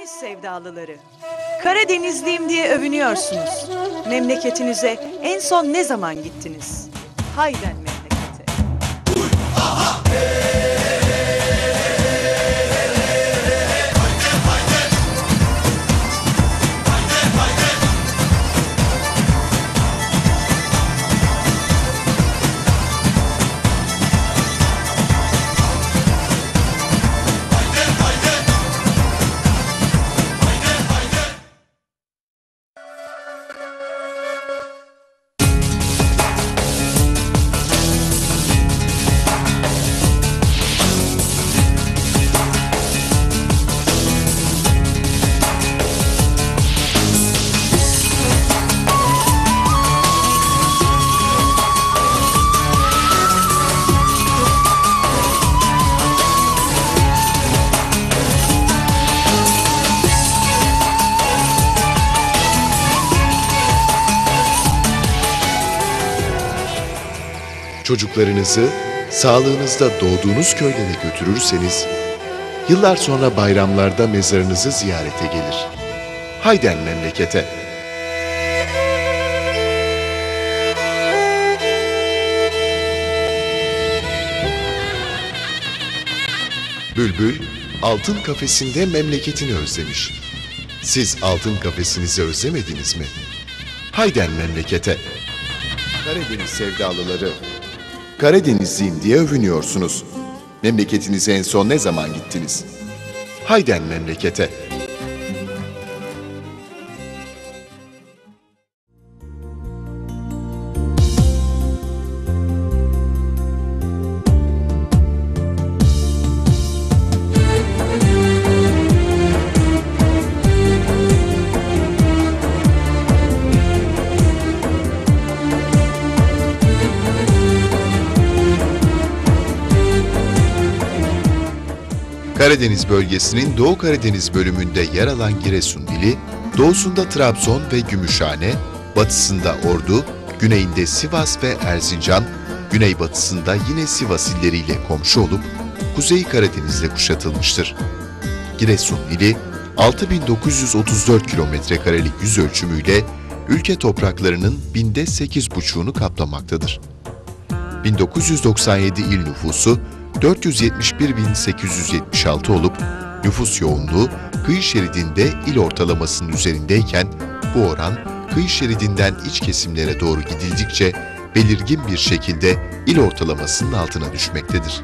Karadeniz sevdalıları. Karadenizliyim diye övünüyorsunuz. Memleketinize en son ne zaman gittiniz? Hayden memlekete. Çocuklarınızı sağlığınızda doğduğunuz köylere götürürseniz, yıllar sonra bayramlarda mezarınızı ziyarete gelir. Hayden memlekete. Bülbül, altın kafesinde memleketini özlemiş. Siz altın kafesinizi özlemediniz mi? Hayden memlekete. Karadeniz sevdalıları. Karadenizliyim diye övünüyorsunuz. Memleketinize en son ne zaman gittiniz? Hayden memlekete. Karadeniz bölgesinin Doğu Karadeniz bölümünde yer alan Giresun ili, doğusunda Trabzon ve Gümüşhane, batısında Ordu, güneyinde Sivas ve Erzincan, güneybatısında yine Sivas illeriyle komşu olup, Kuzey Karadeniz'le kuşatılmıştır. Giresun ili, 6.934 kilometrekarelik yüz ölçümüyle ülke topraklarının binde 8,5'unu kaplamaktadır. 1997 il nüfusu 471.876 olup, nüfus yoğunluğu kıyı şeridinde il ortalamasının üzerindeyken, bu oran kıyı şeridinden iç kesimlere doğru gidildikçe belirgin bir şekilde il ortalamasının altına düşmektedir.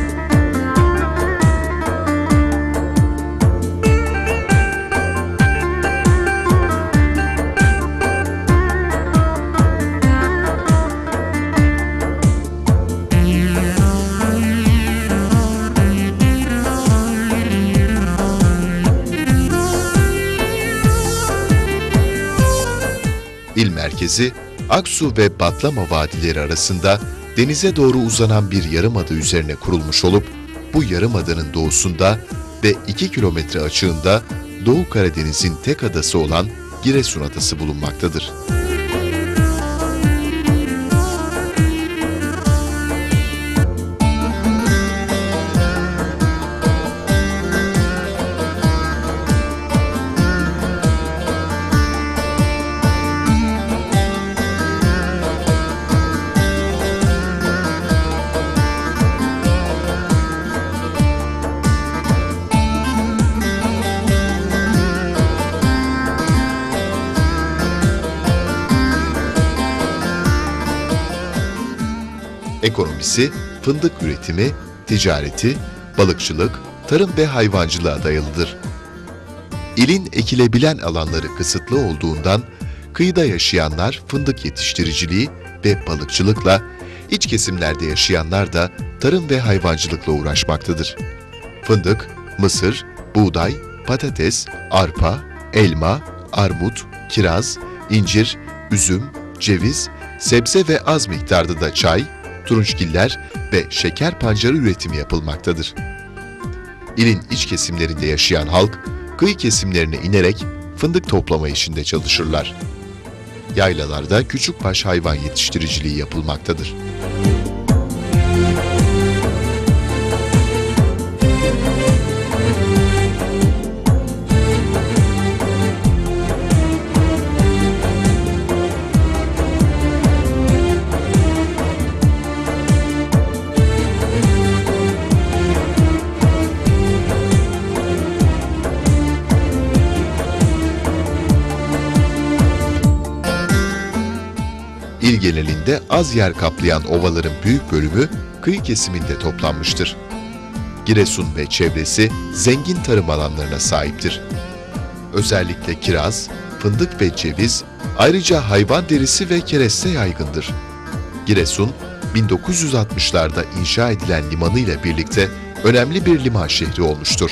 İl merkezi, Aksu ve Batlama vadileri arasında denize doğru uzanan bir yarımada üzerine kurulmuş olup, bu yarımadanın doğusunda ve 2 kilometre açığında Doğu Karadeniz'in tek adası olan Giresun Adası bulunmaktadır. Ekonomisi, fındık üretimi, ticareti, balıkçılık, tarım ve hayvancılığa dayalıdır. İlin ekilebilen alanları kısıtlı olduğundan, kıyıda yaşayanlar fındık yetiştiriciliği ve balıkçılıkla, iç kesimlerde yaşayanlar da tarım ve hayvancılıkla uğraşmaktadır. Fındık, mısır, buğday, patates, arpa, elma, armut, kiraz, incir, üzüm, ceviz, sebze ve az miktarda da çay, turunçgiller ve şeker pancarı üretimi yapılmaktadır. İlin iç kesimlerinde yaşayan halk, kıyı kesimlerine inerek fındık toplama işinde çalışırlar. Yaylalarda küçükbaş hayvan yetiştiriciliği yapılmaktadır. genelinde az yer kaplayan ovaların büyük bölümü kıyı kesiminde toplanmıştır. Giresun ve çevresi zengin tarım alanlarına sahiptir. Özellikle kiraz, fındık ve ceviz, ayrıca hayvan derisi ve kereste yaygındır. Giresun, 1960'larda inşa edilen limanıyla birlikte önemli bir liman şehri olmuştur.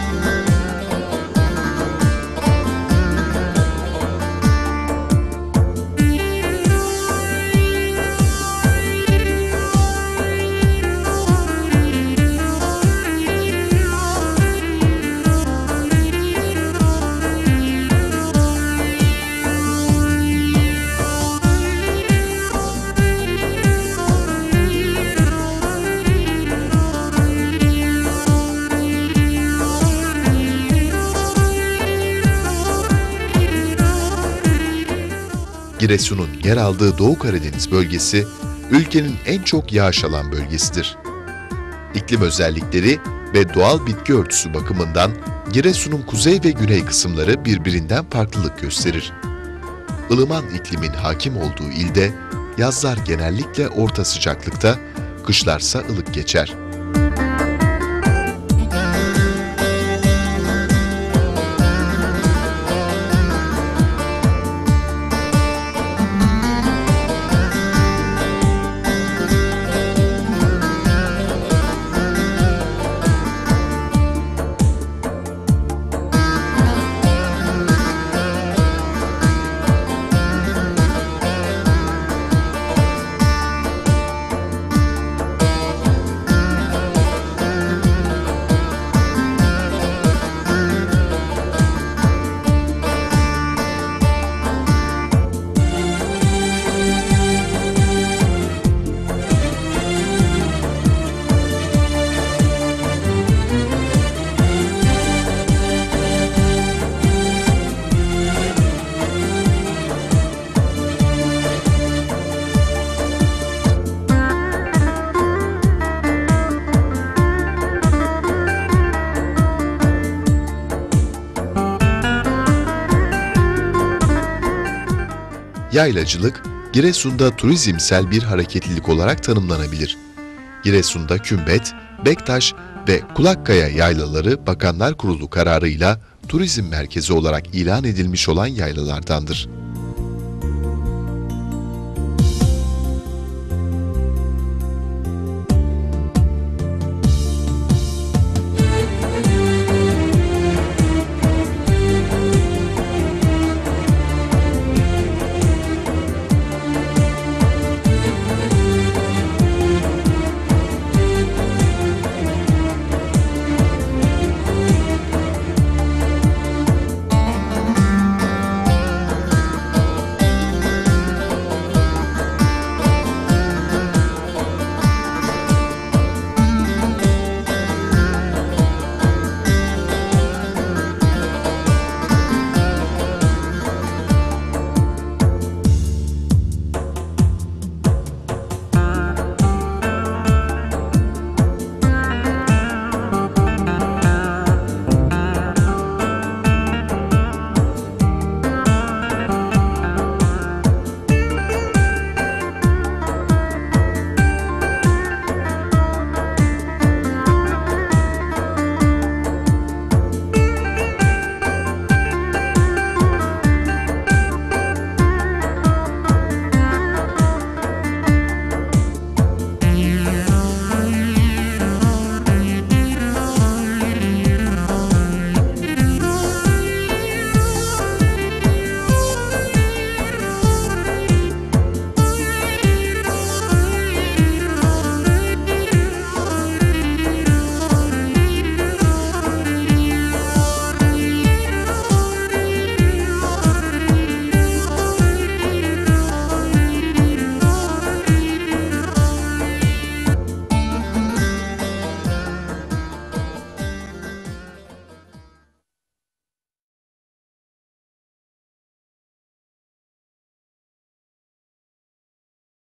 Giresun'un yer aldığı Doğu Karadeniz bölgesi, ülkenin en çok yağış alan bölgesidir. İklim özellikleri ve doğal bitki örtüsü bakımından Giresun'un kuzey ve güney kısımları birbirinden farklılık gösterir. Ilıman iklimin hakim olduğu ilde, yazlar genellikle orta sıcaklıkta, kışlarsa ılık geçer. Yaylacılık, Giresun'da turizmsel bir hareketlilik olarak tanımlanabilir. Giresun'da Kümbet, Bektaş ve Kulakkaya yaylaları Bakanlar Kurulu kararıyla turizm merkezi olarak ilan edilmiş olan yaylalardandır.